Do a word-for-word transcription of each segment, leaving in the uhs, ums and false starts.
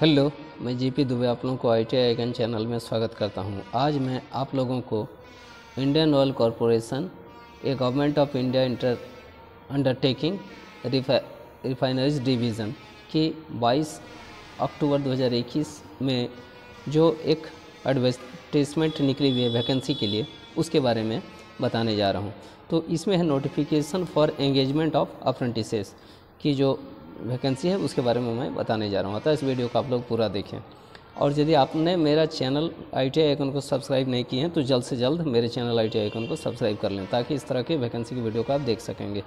Hello, मैं GP Dubey आप लोगों को I T I icon channel में स्वागत करता हूं। आज मैं आप लोगों को Indian oil corporation, a government of India inter undertaking refineries division की बाईस अक्टूबर दो हज़ार इक्कीस में जो एक एडवर्टाइजमेंट निकली हुई है वैकेंसी के लिए, उसके बारे में बताने जा रहा हूं। तो इसमें है notification for engagement of apprentices की जो वैकेंसी है उसके बारे में मैं बताने जा रहा हूँ। अतः इस वीडियो को आप लोग पूरा देखें। और यदि आपने मेरा channel I T I icon को सब्सक्राइब नहीं किए हैं तो जल्द से जल्द मेरे channel I T I icon को सब्सक्राइब कर लें, ताकि इस तरह की वैकेंसी की वीडियो को आप देख सकेंगे।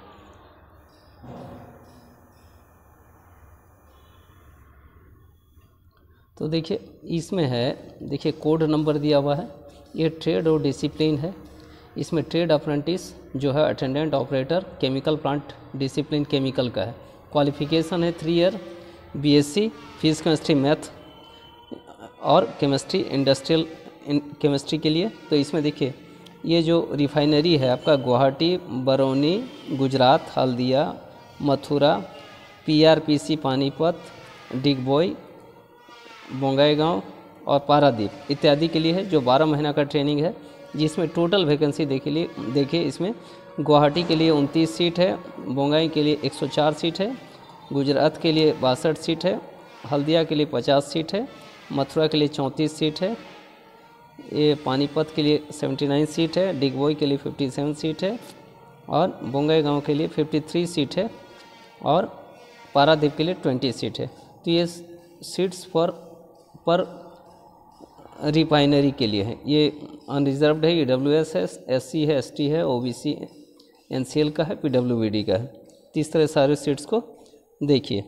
तो देखिए इसमें है, देखिए कोड नंबर दिया हुआ है। ये ट्रेड और डिसिप्लिन है। इसमें ट्रेड अप्रेंटिस जो है attendant operator chemical plant discipline chemical का है। क्वालिफिकेशन है three year BSc physics chemistry math और केमिस्ट्री इंडस्ट्रियल केमिस्ट्री के लिए। तो इसमें देखिए ये जो रिफाइनरी है आपका गुवाहाटी, बरौनी, गुजरात, हल्दिया, मथुरा, पीआरपीसी पानीपत, डिगबोई, बोंगाईगांव और पारादीप इत्यादि के लिए है, जो बारह महीना का ट्रेनिंग है। जिसमें टोटल वैकेंसी देखिए देखिए इसमें गुवाहाटी के लिए उनतीस सीट है, बोंगाई के लिए एक सौ चार सीट है, गुजरात के लिए बासठ सीट है, हल्दिया के लिए पचास सीट है, मथुरा के लिए चौंतीस सीट है, ये पानीपत के लिए उन्यासी सीट है, डिगबोई के लिए सत्तावन सीट है और बोंगाईगांव के लिए तिरेपन सीट है और पारादीप के लिए बीस सीट है। तो ये सीट्स पर पर रिफाइनरी के लिए है। ये अनरिजर्व्ड है, ई डब्ल्यू एस है, एस सी है, एस टी है, O B C, N C L का है, पी डब्ल्यू बी डी का है। तो इस तरह सारे सीट्स को देखिए।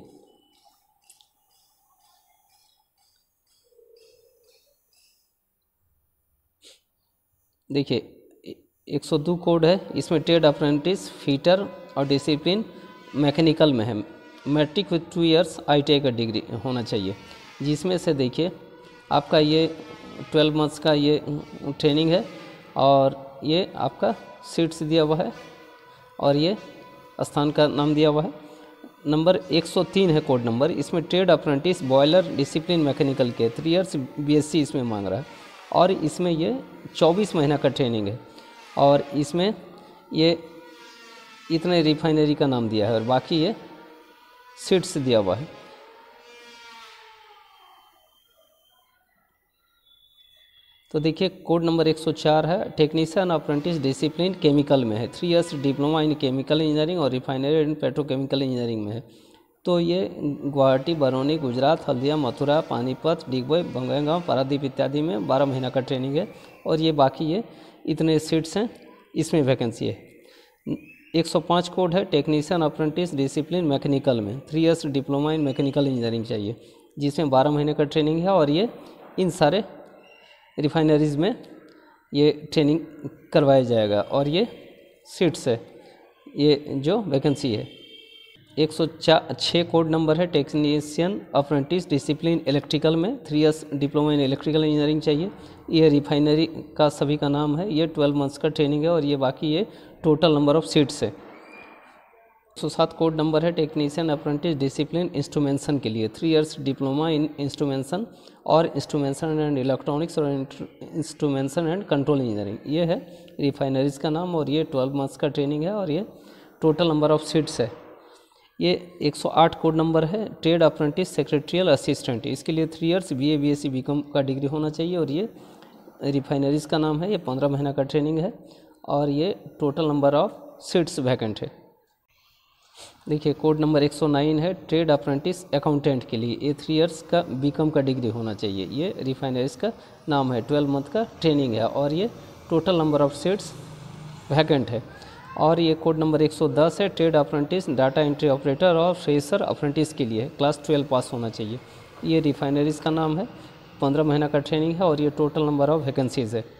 देखिए एक सौ दो कोड है। इसमें ट्रेड अप्रेंटिस फीटर और डिसिप्लिन मैकेनिकल में है। Matric with two years I T I का डिग्री होना चाहिए। जिसमें से देखिए आपका ये ट्वेल्व मंथ्स का ये ट्रेनिंग है और ये आपका सीट्स दिया हुआ है और ये स्थान का नाम दिया हुआ है। नंबर एक सौ तीन है कोड नंबर। इसमें trade apprentice boiler discipline mechanical के थ्री इयर्स बीएससी इसमें मांग रहा है और इसमें ये चौबीस महीना का ट्रेनिंग है और इसमें ये इतने रिफाइनरी का नाम दिया है और बाकी ये सीट्स दिया हुआ है। तो देखिए कोड नंबर एक सौ चार है। टेक्नीशियन अप्रेंटिस डिसिप्लिन केमिकल में है। Three years diploma in chemical engineering और रिफाइनरी एंड पेट्रोकेमिकल इंजीनियरिंग में है। तो ये गुवाहाटी, बरौनी, गुजरात, हल्दिया, मथुरा, पानीपत, डिगबोई, बोंगाईगांव, पारादीप इत्यादि में बारह महीना का ट्रेनिंग है और ये बाकी ये इतने सीट्स हैं, इसमें वैकेंसी है। एक सौ पाँच कोड है। टेक्नीशियन अप्रेंटिस डिसिप्लिन मैकेनिकल में three years diploma in mechanical engineering चाहिए, जिसमें बारह महीने का ट्रेनिंग है और ये इन सारे रिफाइनरीज़ में ये ट्रेनिंग करवाया जाएगा और ये सीट्स है, ये जो वैकेंसी है। एक सौ छः कोड नंबर है। टेक्नीशियन अप्रेंटिस डिसिप्लिन इलेक्ट्रिकल में three years diploma in electrical engineering चाहिए। ये रिफाइनरी का सभी का नाम है। ये ट्वेल्व मंथ्स का ट्रेनिंग है और ये बाकी ये टोटल नंबर ऑफ सीट्स है। एक सौ सात कोड नंबर है। टेक्नीशियन अप्रेंटिस डिसिप्लिन इंस्ट्रूमेंशन के लिए three years diploma in instrumentation और इंस्ट्रूमेंशन एंड इलेक्ट्रॉनिक्स और इंस्ट्रूमेंशन एंड कंट्रोल इंजीनियरिंग, ये है रिफाइनरीज का नाम और ये ट्वेल्व मंथ्स का ट्रेनिंग है और ये टोटल नंबर ऑफ सीट्स है। ये एक सौ आठ कोड नंबर है। ट्रेड अप्रेंटिस सेक्रेटरियल असिस्टेंट, इसके लिए three years B A B S C B com का डिग्री होना चाहिए और ये रिफाइनरीज का नाम है। ये पंद्रह महीना का ट्रेनिंग है और ये total number of seats vacant है। देखिए कोड नंबर एक सौ नौ है। ट्रेड अप्रेंटिस अकाउंटेंट के लिए ये थ्री इयर्स का बीकॉम का डिग्री होना चाहिए। ये रिफाइनरीज का नाम है। ट्वेल्व मंथ का ट्रेनिंग है और ये total number of seats vacant है। और ये कोड नंबर एक सौ दस है। Trade apprentice data entry operator और फ्रेशर अप्रेंटिस के लिए क्लास ट्वेल्व पास होना चाहिए। ये रिफाइनरीज का नाम है। पंद्रह महीना का ट्रेनिंग है और ये टोटल नंबर ऑफ वैकेंसीज है।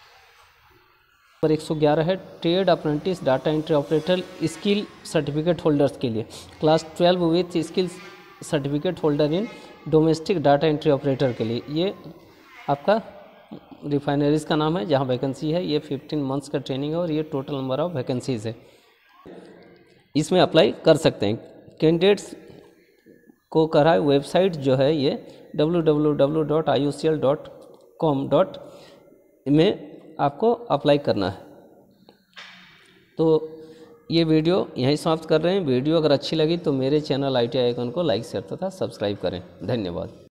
नंबर एक सौ ग्यारह है। Trade apprentice data entry operator skill certificate holders के लिए class twelve with skill certificate holder in domestic data entry operator के लिए ये आपका रिफाइनरीज का नाम है, जहां वैकेंसी है। ये पंद्रह मंथ्स का ट्रेनिंग है और ये टोटल नंबर ऑफ वैकेंसीज है। इसमें अप्लाई कर सकते हैं कैंडिडेट्स। को कर रहा है। वेबसाइट जो है ये W W W dot I U C L dot com dot में आपको अप्लाई करना है। तो ये वीडियो यहीं समाप्त कर रहे हैं। वीडियो अगर अच्छी लगी तो मेरे channel I T I icon को लाइक शेयर तथा सब्सक्राइब करें। धन्यवाद।